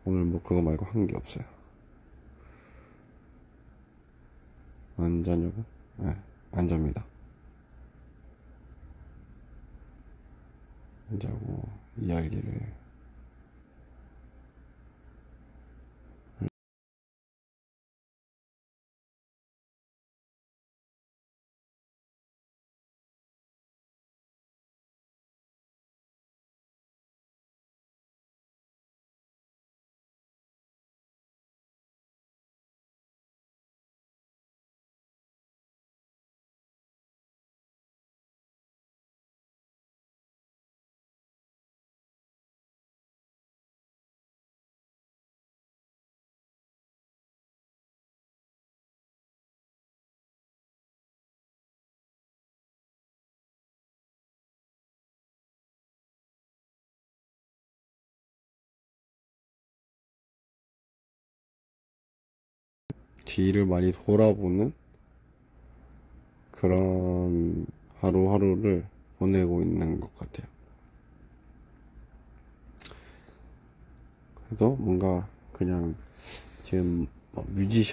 오늘 뭐 그거 말고 한 게 없어요. 안 자냐고? 네, 안 잡니다. 안 자고 이야기를. 뒤를 많이 돌아보는 그런 하루하루를 보내고 있는 것 같아요. 그래도 뭔가 그냥 지금 뮤지션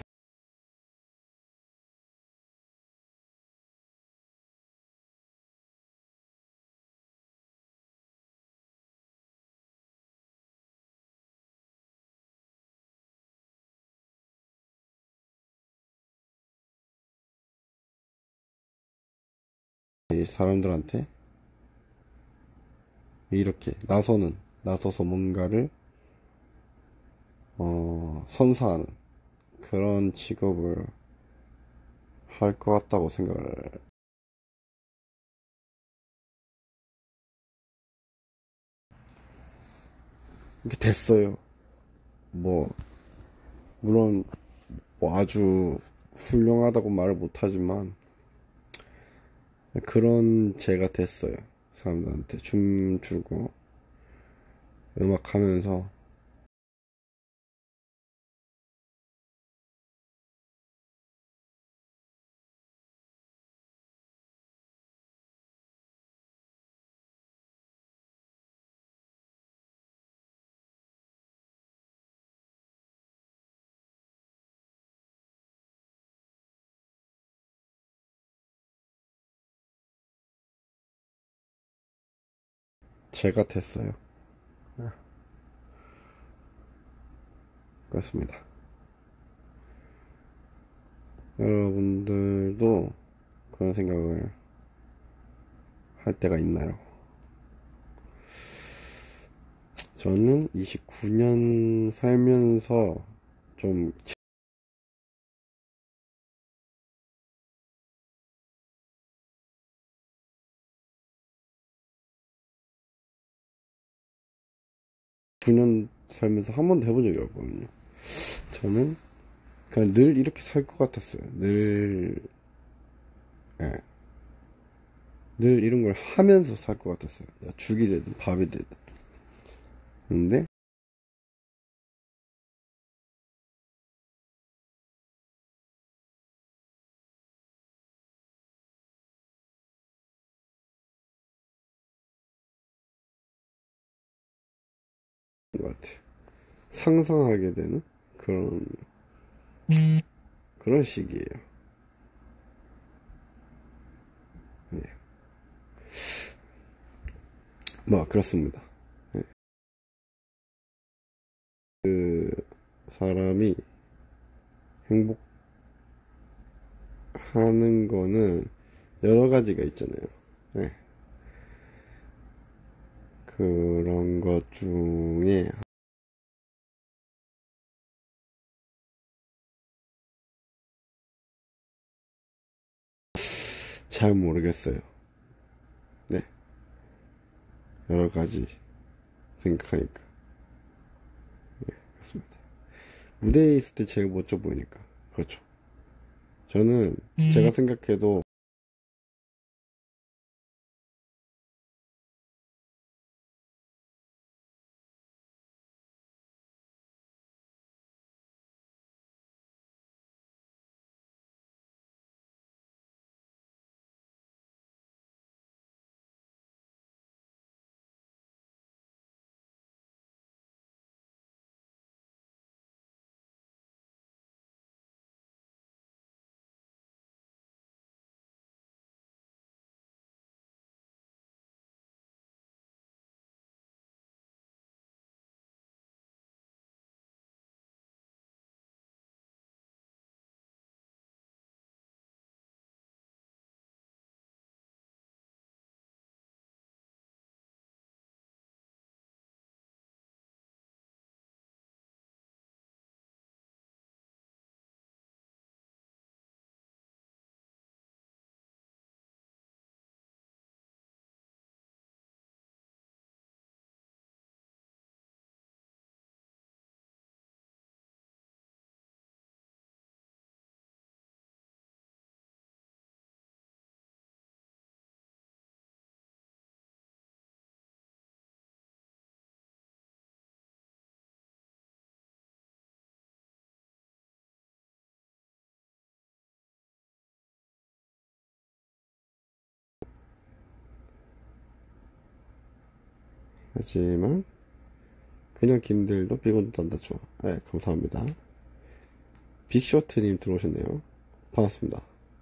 사람들한테 이렇게 나서서 뭔가를 선사하는 그런 직업을 할 것 같다고 생각을. 이렇게 됐어요. 뭐 물론 뭐 아주 훌륭하다고 말을 못하지만 그런 제가 됐어요. 사람들한테 춤추고 음악하면서. 제가 됐어요. 그렇습니다. 여러분들도 그런 생각을 할 때가 있나요? 저는 29년 살면서 좀 9년 살면서 한 번도 해본 적이 없거든요. 저는 그냥 늘 이렇게 살 것 같았어요. 예, 늘 이런 걸 하면서 살 것 같았어요. 죽이 되든 밥이 되든. 근데 것 같아요. 상상하게 되는 그런 그런 시기예요. 예. 뭐 그렇습니다. 예. 그 사람이 행복하는 거는 여러 가지가 있잖아요. 예. 그런 것 중에 잘 모르겠어요. 네, 여러 가지 생각하니까. 그렇습니다. 무대에 있을 때 제일 멋져 보이니까. 그렇죠. 저는 제가 생각해도 하지만 그냥 김들도 비건도 딴다. 좋아. 네, 감사합니다. 빅쇼트님 들어오셨네요. 반갑습니다.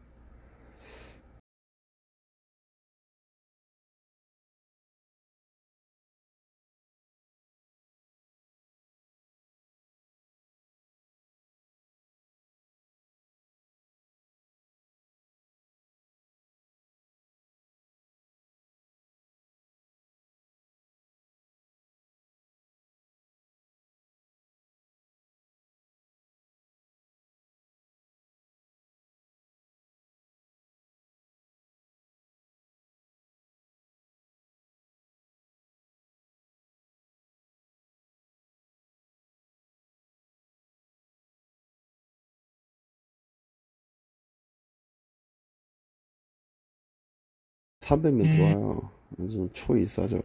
(300명) 들어와요. 요즘 초이 싸죠.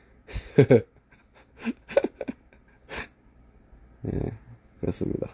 예, 그렇습니다.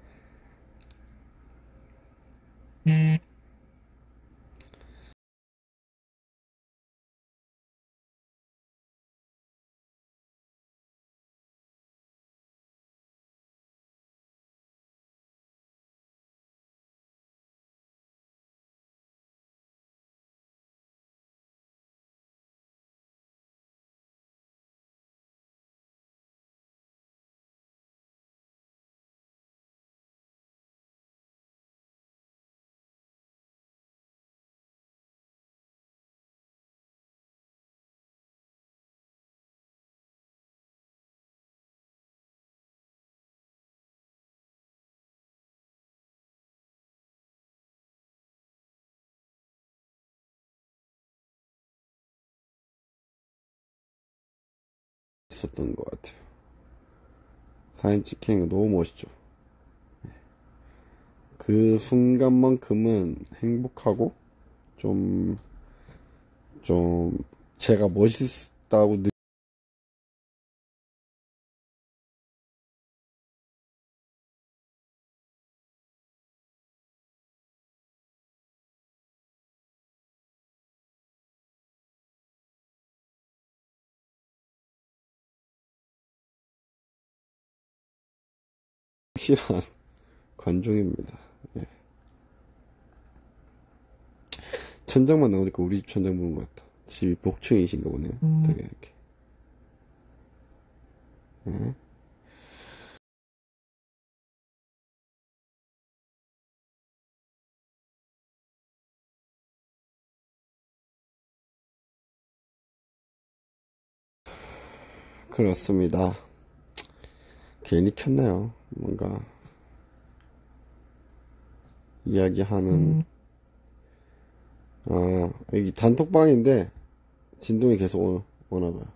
있었던 것 같아요. 사진 찍히는 거 너무 멋있죠. 그 순간만큼은 행복하고 좀 제가 멋있다고 확실한 관종입니다. 예. 천장만 나오니까 우리 집 천장 보는 것 같다. 집이 복층이신가 보네요. 되게 이렇게. 예. 그렇습니다. 괜히 켰네요. 뭔가 이야기하는 여기 단톡방인데 진동이 계속 오나봐요.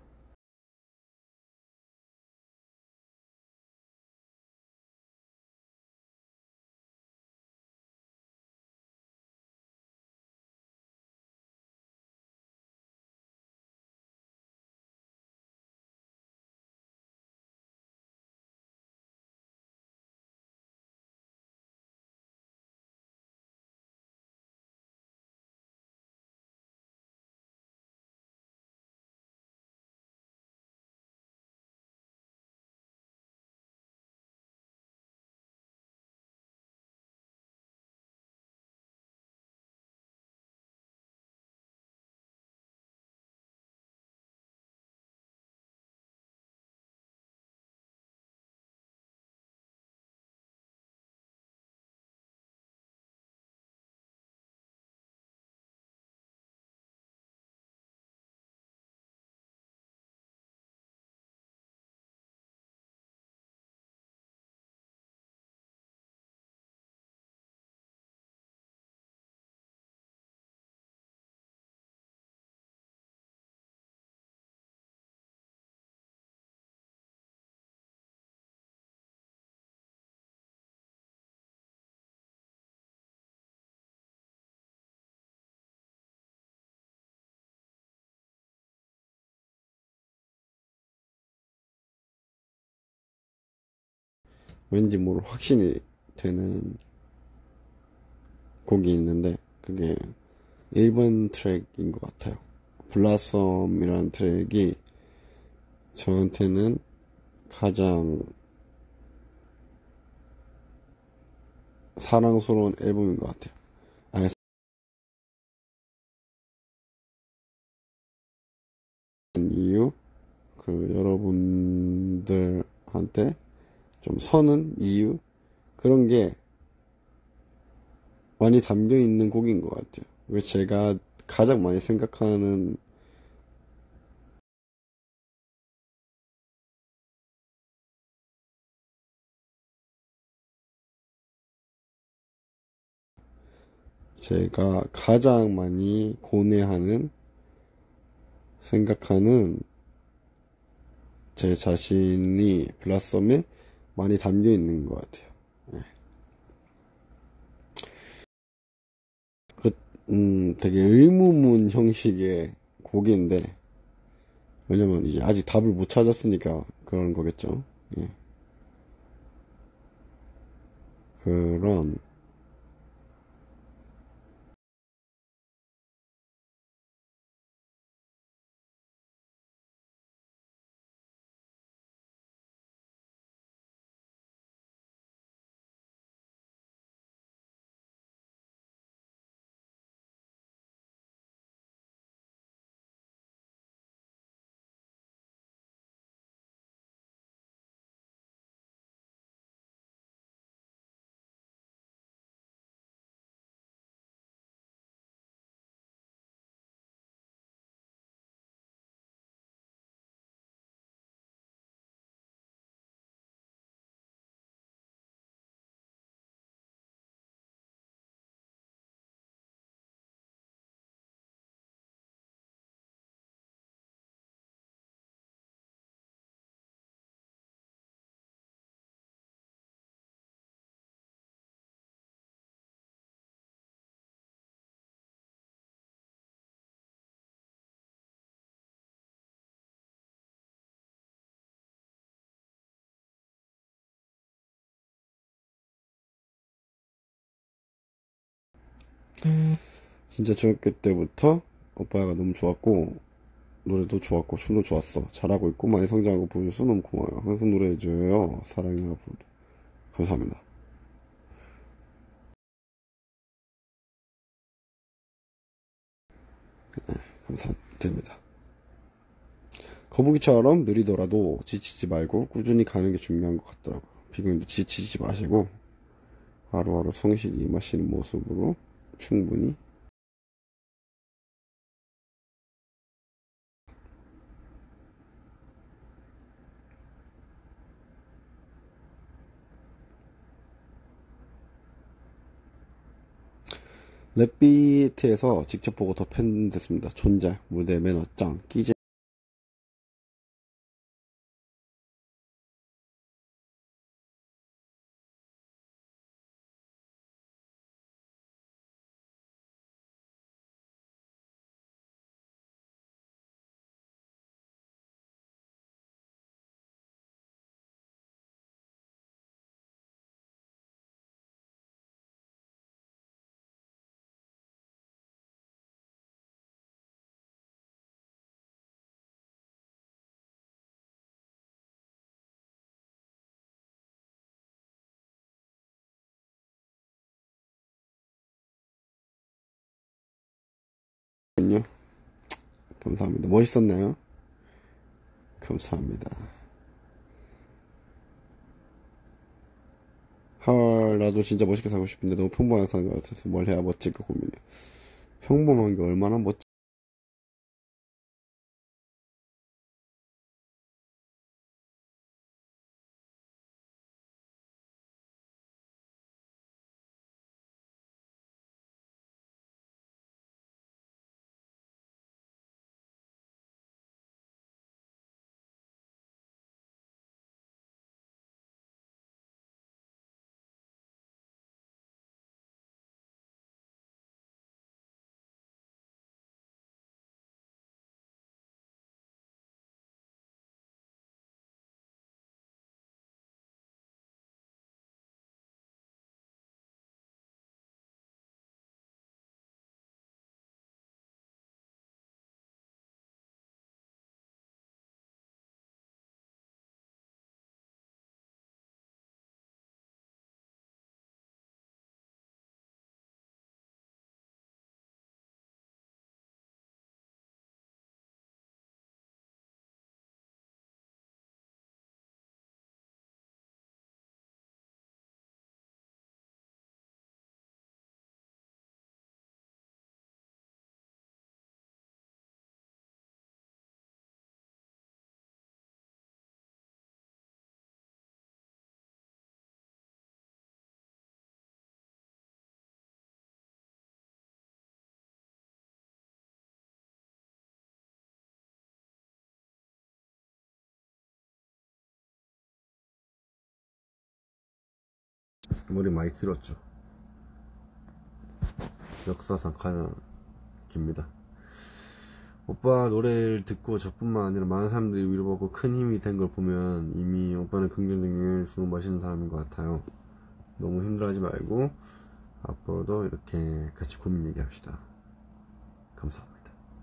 왠지 모를 확신이 되는 곡이 있는데 그게 1번 트랙인 것 같아요. 블라썸이라는 트랙이 저한테는 가장 사랑스러운 앨범인 것 같아요. 아니, 이유, 여러분들한테 좀 서는 이유, 그런 게 많이 담겨 있는 곡인 것 같아요. 그래서 제가 가장 많이 생각하는 제가 가장 많이 고뇌하는 생각하는 제 자신이 블라썸에 많이 담겨 있는 것 같아요. 네. 그, 되게 의무문 형식의 곡인데, 왜냐면 이제 아직 답을 못 찾았으니까 그런 거겠죠. 예. 그런, 진짜 중학교 때부터 오빠가 너무 좋았고, 노래도 좋았고, 춤도 좋았어. 잘하고 있고, 많이 성장하고 보여줘서 너무 고마워요. 항상 노래해줘요. 사랑해요, 앞으로도. 감사합니다. 감사드립니다. 거북이처럼 느리더라도 지치지 말고 꾸준히 가는 게 중요한 것 같더라고요. 비교님도 지치지 마시고 하루하루 성실히 임하시는 모습으로 충분히 랩비트에서 직접 보고 더 팬 됐습니다. 존잘, 무대 매너 짱, 끼제 요 감사합니다. 멋있었나요? 감사합니다. 헐, 나도 진짜 멋있게 살고 싶은데 너무 평범하게 사는 것 같아서 뭘 해야 멋질까 고민해. 평범한 게 얼마나 멋지 머리 많이 길었죠. 역사상 가장 깁니다. 오빠 노래를 듣고 저뿐만 아니라 많은 사람들이 위로받고 큰 힘이 된 걸 보면 이미 오빠는 긍정적인 영향을 주고 마시는 사람인 것 같아요. 너무 힘들어하지 말고 앞으로도 이렇게 같이 고민 얘기합시다. 감사합니다.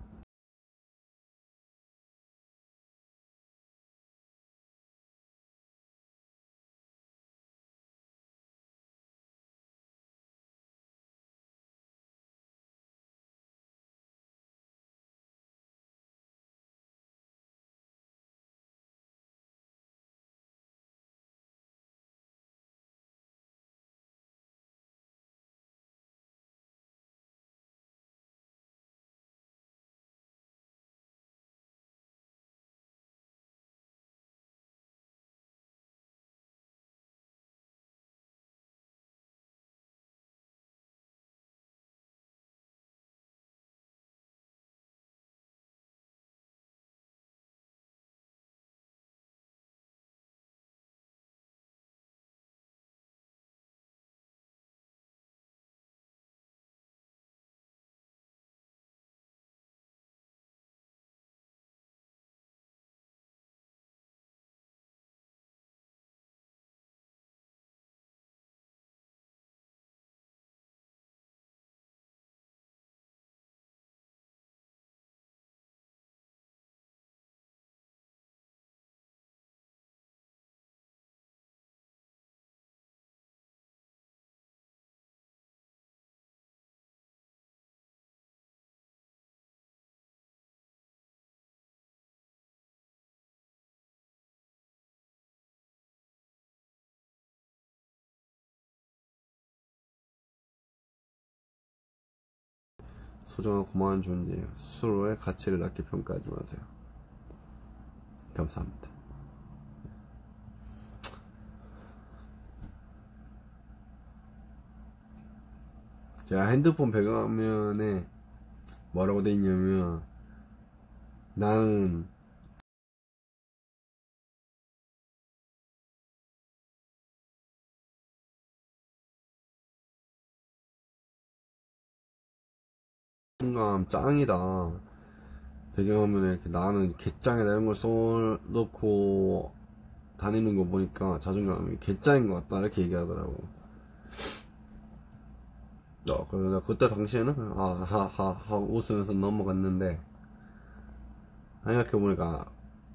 소중하고 고마운 존재예요. 스스로의 가치를 낮게 평가하지 마세요. 감사합니다. 제가 핸드폰 배경화면에 뭐라고 돼 있냐면, 나는 순간 짱이다. 배경화면에 이렇게 나는 개짱이다 이런 걸 써놓고 다니는 거 보니까 자존감이 개짱인 것 같다 이렇게 얘기하더라고. 그래서 내가 그때 당시에는 하하하 하고 웃으면서 넘어갔는데, 생각해보니까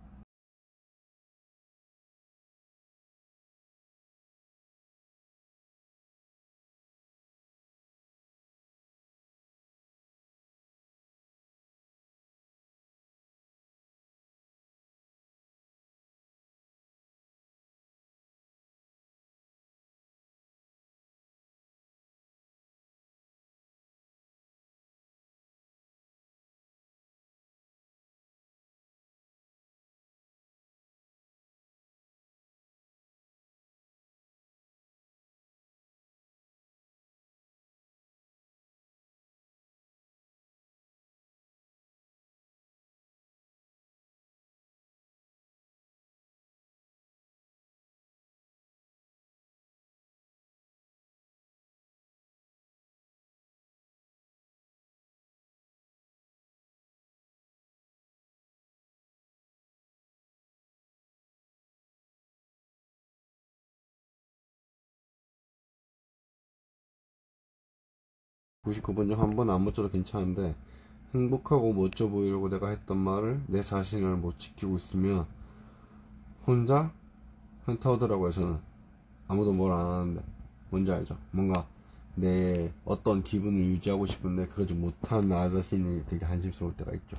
구 99번 중 한 번 안 멋져도 괜찮은데, 행복하고 멋져 보이려고 내가 했던 말을 내 자신을 못 지키고 있으면 혼자 현타오더라고요. 저는 아무도 뭘 안 하는데. 뭔지 알죠? 뭔가 내 어떤 기분을 유지하고 싶은데 그러지 못한 나 자신이 되게 한심스러울 때가 있죠.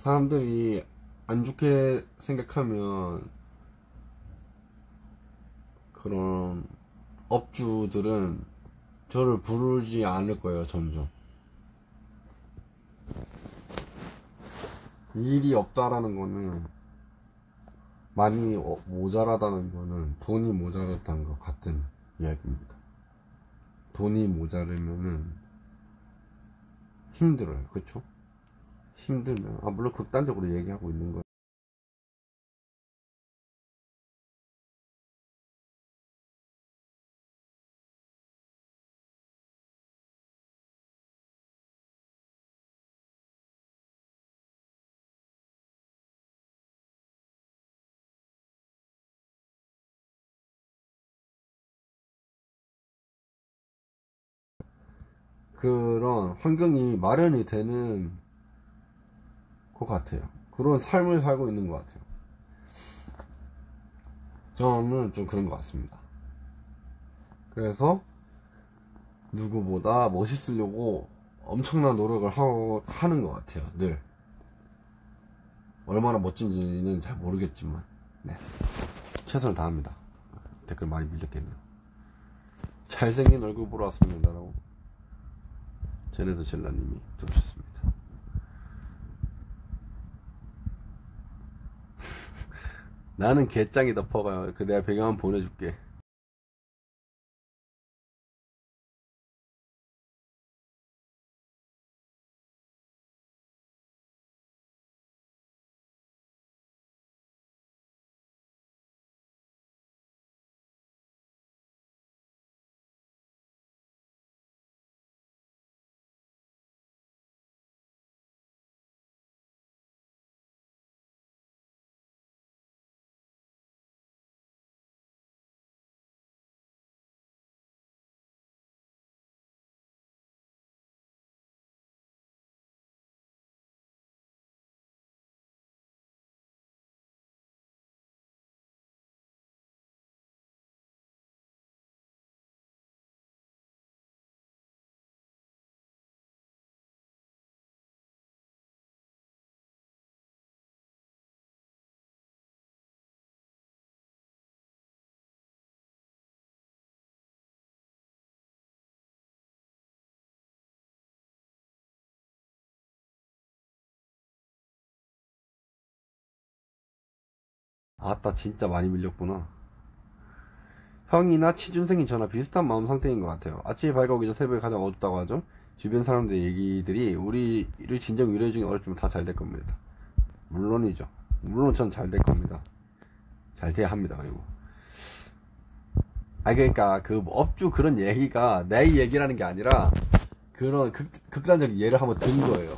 사람들이 안 좋게 생각하면 그런 업주들은 저를 부르지 않을 거예요. 점점 일이 없다라는 거는, 많이 모자라다는 거는 돈이 모자랐다는 것 같은 이야기입니다. 돈이 모자르면은 힘들어요. 그쵸? 힘들면, 물론 극단적으로 얘기하고 있는 거예요. 그런 환경이 마련이 되는 것 같아요. 그런 삶을 살고 있는 것 같아요. 저는 좀 그런 것 같습니다. 그래서 누구보다 멋있으려고 엄청난 노력을 하는 것 같아요. 늘. 얼마나 멋진지는 잘 모르겠지만, 네, 최선을 다합니다. 댓글 많이 밀렸겠네요. 잘생긴 얼굴 보러 왔습니다 라고 제네드 젤라님이 들으셨습니다. 나는 개짱이다 퍼가. 내가 배경 한번 보내줄게. 아따 진짜 많이 밀렸구나. 형이나 취준생이 저나 비슷한 마음 상태인 것 같아요. 아침이 밝아오기 전 새벽에 가장 어둡다고 하죠. 주변 사람들의 얘기들이 우리를 진정 위로해주기 어렵지만 다 잘 될 겁니다. 물론이죠. 물론 전 잘 될 겁니다. 잘 돼야 합니다. 그리고 그러니까 그 업주 그런 얘기가 내 얘기라는 게 아니라 그런 극단적인 예를 한번 든 거예요.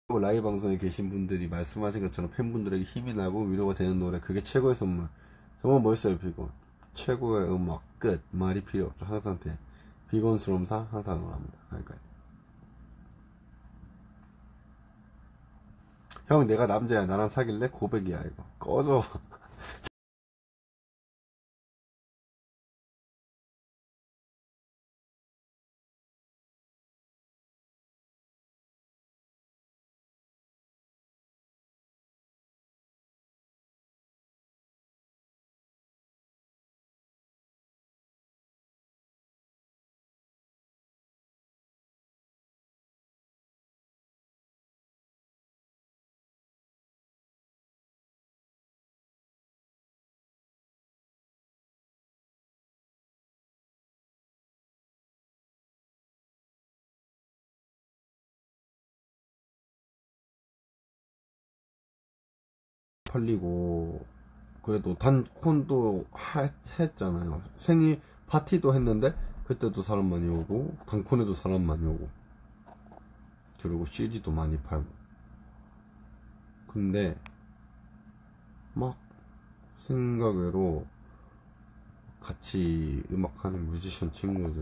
라이브 방송에 계신 분들이 말씀하신 것처럼 팬분들에게 힘이 나고 위로가 되는 노래, 그게 최고의 선물. 정말 멋있어요. 비건 최고의 음악 끝. 말이 필요 없죠. 항상 돼. 비건스러움사 항상 응원합니다. 그러니까 형, 내가 남자야, 나랑 사귈래? 고백이야. 이거 꺼져. 팔리고 그래도 단콘도 했잖아요. 생일 파티도 했는데 그때도 사람 많이 오고 단콘에도 사람 많이 오고 그리고 CD도 많이 팔고. 근데 막 생각외로 같이 음악하는 뮤지션 친구들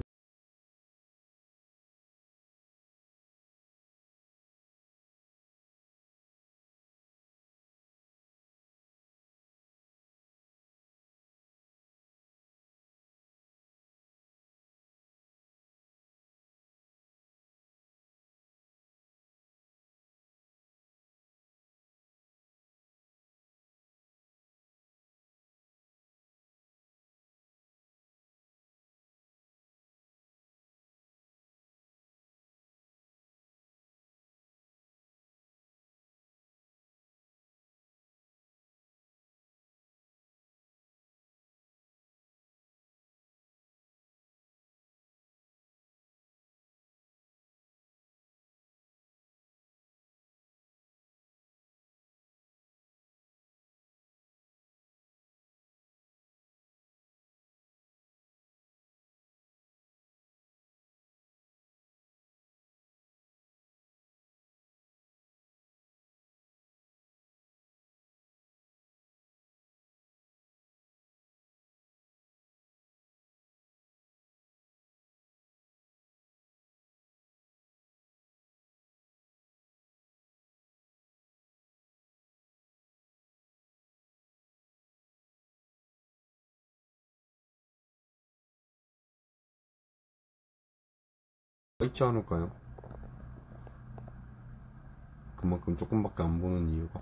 있지 않을까요? 그만큼 조금밖에 안 보는 이유가.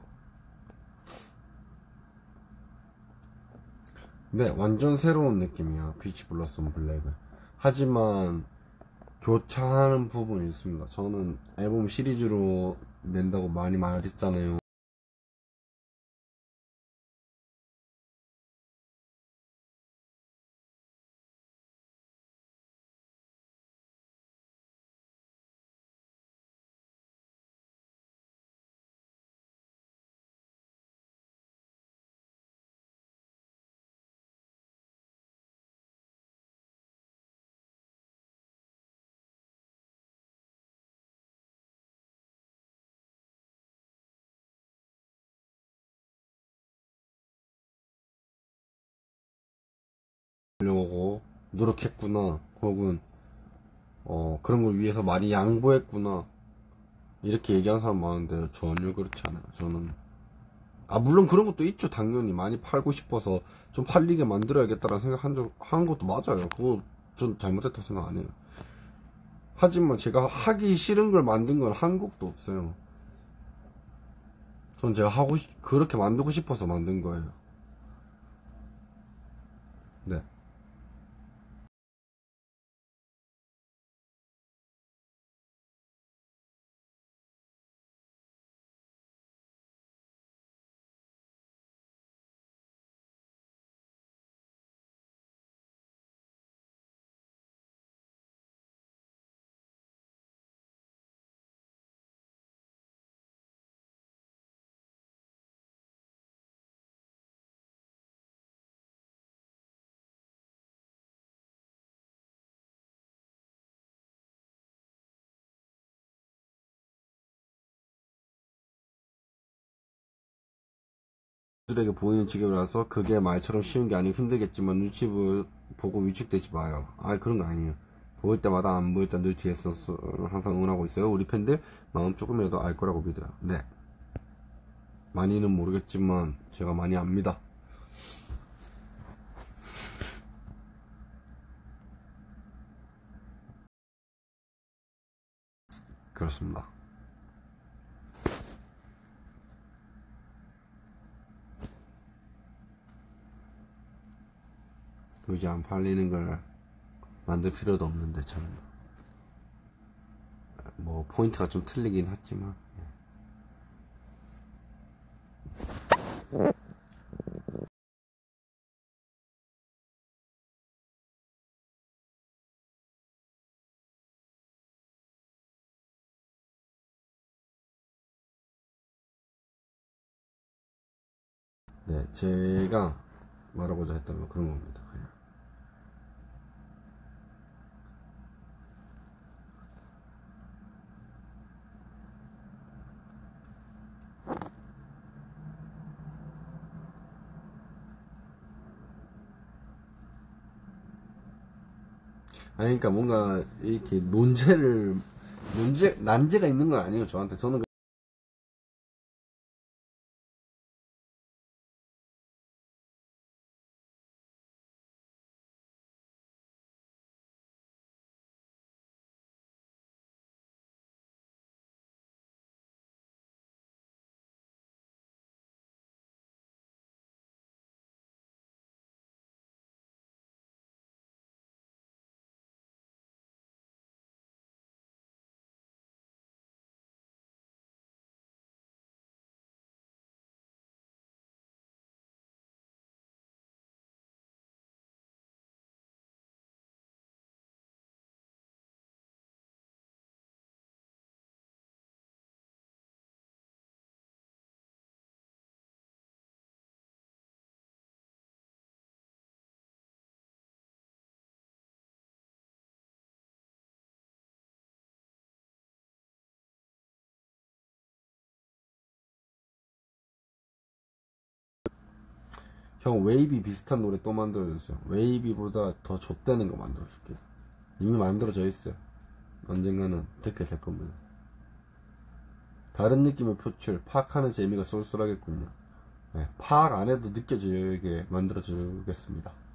네, 완전 새로운 느낌이야. 비치 블러썸 블랙은. 하지만 교차하는 부분이 있습니다. 저는 앨범 시리즈로 낸다고 많이 말했잖아요. 하려고 노력했구나, 혹은 그런 걸 위해서 많이 양보했구나, 이렇게 얘기하는 사람 많은데 전혀 그렇지 않아요. 저는 물론 그런 것도 있죠. 당연히 많이 팔고 싶어서 좀 팔리게 만들어야겠다라는 생각 한 것도 맞아요. 그거 전 잘못했다고 생각 안 해요. 하지만 제가 하기 싫은 걸 만든 건 한 곡도 없어요. 전 제가 그렇게 만들고 싶어서 만든 거예요. 네. 가족들에게 보이는 직업이라서 그게 말처럼 쉬운 게 아니고 힘들겠지만 눈치 보고 위축되지 마요. 아, 그런 거 아니에요. 보일 때마다 안 보일 때 늘 뒤에서 항상 응원하고 있어요. 우리 팬들 마음 조금이라도 알 거라고 믿어요. 네. 많이는 모르겠지만 제가 많이 압니다. 그렇습니다. 이제 안 팔리는 걸 만들 필요도 없는데 참 뭐 포인트가 좀 틀리긴 했지만 네, 제가 말하고자 했던 건 그런 겁니다. 그냥. 아니, 그러니까 뭔가 이렇게 난제가 있는 건 아니에요, 저한테. 저는 형 웨이비 비슷한 노래 또 만들어주세요. 웨이비보다 더 좆되는 거 만들어줄게요. 이미 만들어져 있어요. 언젠가는 듣게 될 겁니다. 다른 느낌의 표출, 파악하는 재미가 쏠쏠하겠군요. 네, 파악 안 해도 느껴지게 만들어주겠습니다.